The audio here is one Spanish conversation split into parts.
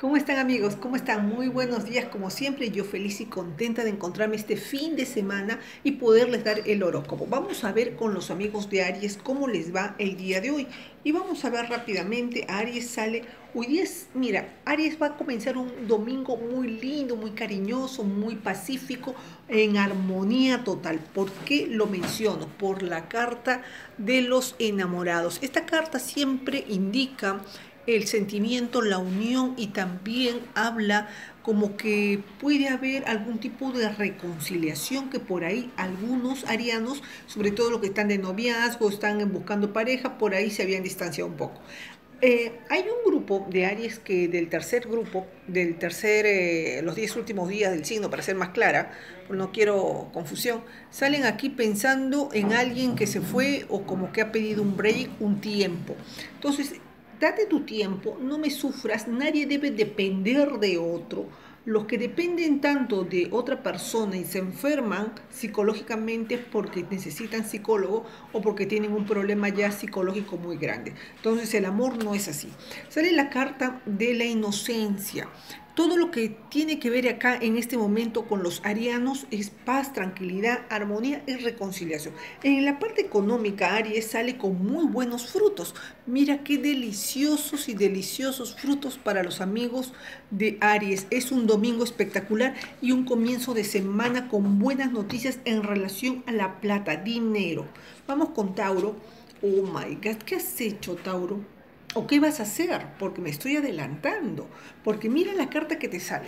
¿Cómo están amigos? ¿Cómo están? Muy buenos días, como siempre, yo feliz y contenta de encontrarme este fin de semana y poderles dar el horóscopo. Vamos a ver con los amigos de Aries cómo les va el día de hoy. Y vamos a ver rápidamente, Aries sale, hoy día mira, Aries va a comenzar un domingo muy lindo, muy cariñoso, muy pacífico, en armonía total. ¿Por qué lo menciono? Por la carta de los enamorados. Esta carta siempre indica el sentimiento, la unión y también habla como que puede haber algún tipo de reconciliación que por ahí algunos arianos, sobre todo los que están de noviazgo, están buscando pareja, por ahí se habían distanciado un poco. Hay un grupo de Aries que del tercer grupo, los 10 últimos días del signo, para ser más clara, no quiero confusión, salen aquí pensando en alguien que se fue o como que ha pedido un break, un tiempo. Entonces, date tu tiempo, no me sufras, nadie debe depender de otro. Los que dependen tanto de otra persona y se enferman psicológicamente porque necesitan psicólogo o porque tienen un problema ya psicológico muy grande. Entonces el amor no es así. Sale la carta de la inocencia. Todo lo que tiene que ver acá en este momento con los arianos es paz, tranquilidad, armonía y reconciliación. En la parte económica, Aries sale con muy buenos frutos. Mira qué deliciosos y deliciosos frutos para los amigos de Aries. Es un domingo espectacular y un comienzo de semana con buenas noticias en relación a la plata, dinero. Vamos con Tauro. Oh my God, ¿qué has hecho, Tauro? ¿O qué vas a hacer? Porque me estoy adelantando. Porque mira la carta que te sale.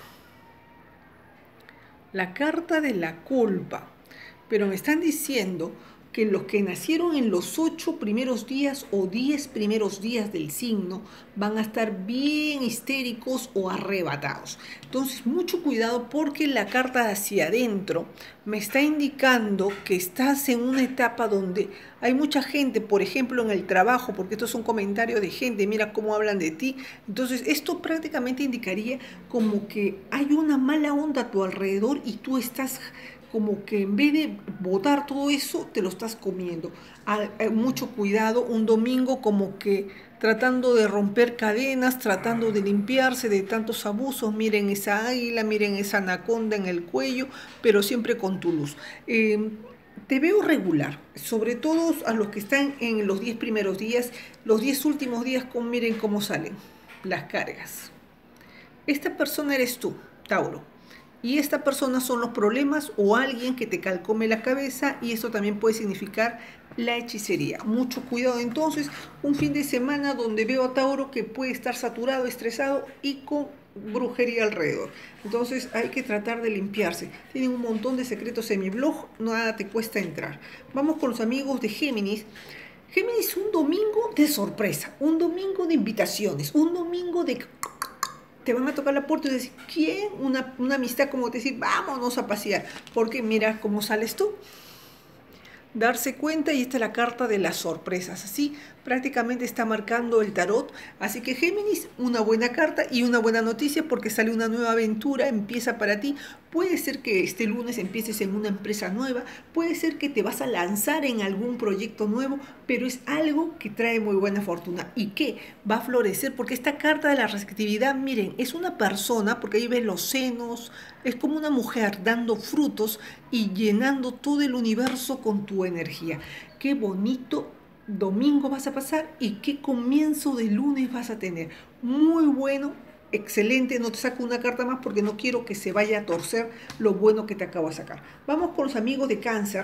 La carta de la culpa. Pero me están diciendo que los que nacieron en los 8 primeros días o 10 primeros días del signo van a estar bien histéricos o arrebatados. Entonces, mucho cuidado porque la carta de hacia adentro me está indicando que estás en una etapa donde hay mucha gente, por ejemplo, en el trabajo, porque esto es un comentario de gente, mira cómo hablan de ti. Entonces, esto prácticamente indicaría como que hay una mala onda a tu alrededor y tú estás como que en vez de botar todo eso, te lo estás comiendo. Mucho cuidado, un domingo como que tratando de romper cadenas, tratando de limpiarse de tantos abusos. Miren esa águila, miren esa anaconda en el cuello, pero siempre con tu luz. Te veo regular, sobre todo a los que están en los 10 primeros días, los 10 últimos días, miren cómo salen las cargas. Esta persona eres tú, Tauro. Y esta persona son los problemas o alguien que te calcome la cabeza y esto también puede significar la hechicería. Mucho cuidado entonces, un fin de semana donde veo a Tauro que puede estar saturado, estresado y con brujería alrededor. Entonces hay que tratar de limpiarse. Tienen un montón de secretos en mi blog, nada te cuesta entrar. Vamos con los amigos de Géminis. Géminis, un domingo de sorpresa, un domingo de invitaciones, un domingo de te van a tocar la puerta y decir, ¿quién? Una amistad como te decir, vámonos a pasear. Porque mira cómo sales tú. Darse cuenta y esta es la carta de las sorpresas. Así prácticamente está marcando el tarot. Así que Géminis, una buena carta y una buena noticia porque sale una nueva aventura, empieza para ti. Puede ser que este lunes empieces en una empresa nueva, puede ser que te vas a lanzar en algún proyecto nuevo, pero es algo que trae muy buena fortuna y que va a florecer porque esta carta de la receptividad, miren, es una persona, porque ahí ves los senos, es como una mujer dando frutos y llenando todo el universo con tu energía. Qué bonito domingo vas a pasar y qué comienzo de lunes vas a tener. Muy bueno, excelente. No te saco una carta más porque no quiero que se vaya a torcer lo bueno que te acabo de sacar. Vamos con los amigos de Cáncer.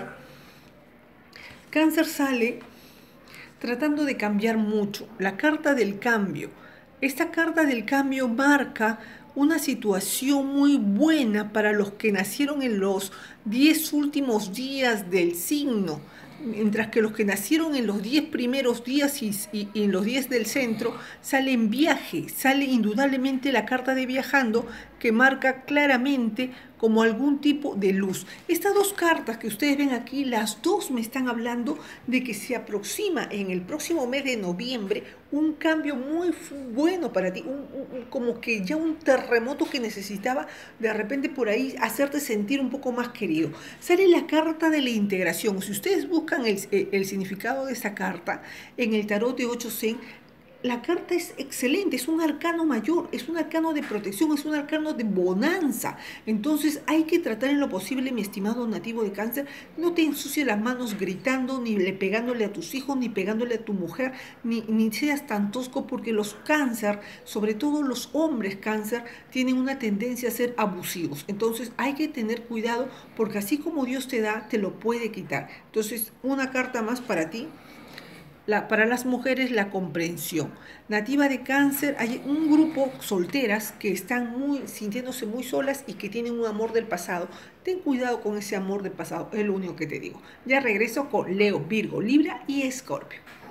Cáncer sale tratando de cambiar mucho. La carta del cambio. Esta carta del cambio marca una situación muy buena para los que nacieron en los 10 últimos días del signo, mientras que los que nacieron en los 10 primeros días y en los 10 del centro salen viaje, sale indudablemente la carta de viajando que marca claramente como algún tipo de luz. Estas dos cartas que ustedes ven aquí, las dos me están hablando de que se aproxima en el próximo mes de noviembre un cambio muy bueno para ti, como que ya un terremoto que necesitaba de repente por ahí hacerte sentir un poco más querido. Sale la carta de la integración. Si ustedes buscan el significado de esa carta en el tarot de 8 Zen, La carta es excelente, es un arcano mayor, es un arcano de protección, es un arcano de bonanza. Entonces hay que tratar en lo posible, mi estimado nativo de Cáncer, no te ensucies las manos gritando, ni le pegándole a tus hijos, ni pegándole a tu mujer, ni seas tan tosco, porque los Cáncer, sobre todo los hombres Cáncer, tienen una tendencia a ser abusivos. Entonces hay que tener cuidado, porque así como Dios te da, te lo puede quitar. Entonces, una carta más para ti. Para las mujeres, la comprensión. Nativa de Cáncer, hay un grupo solteras que están sintiéndose muy solas y que tienen un amor del pasado. Ten cuidado con ese amor del pasado, es lo único que te digo. Ya regreso con Leo, Virgo, Libra y Escorpio.